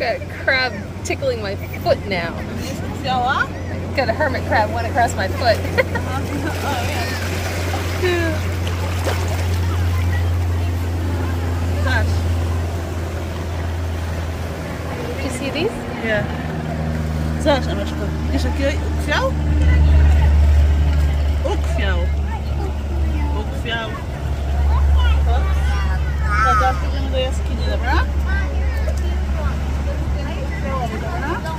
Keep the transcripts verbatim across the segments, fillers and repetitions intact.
got a crab tickling my foot now. Działa? Got a hermit crab went across my foot. Patrz. Did you see these? Nie. Zobacz, Emeczko. Widzisz jaki ukwiał? Ukwiał. Ukwiał. To teraz pójdziemy do jaskini, dobra? Dobra?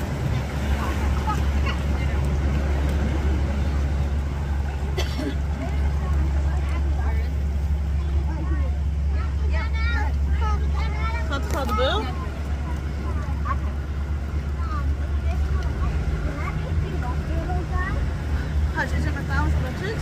Hot, hot był? Chodź, idziemy tam zobaczyć.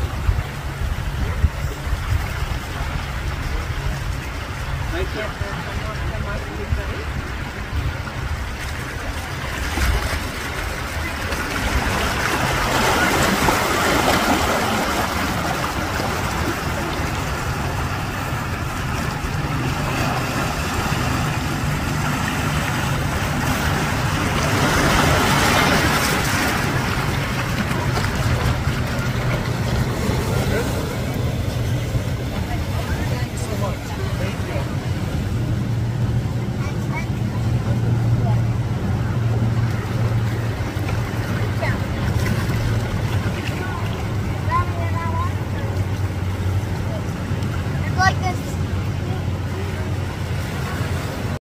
Right there.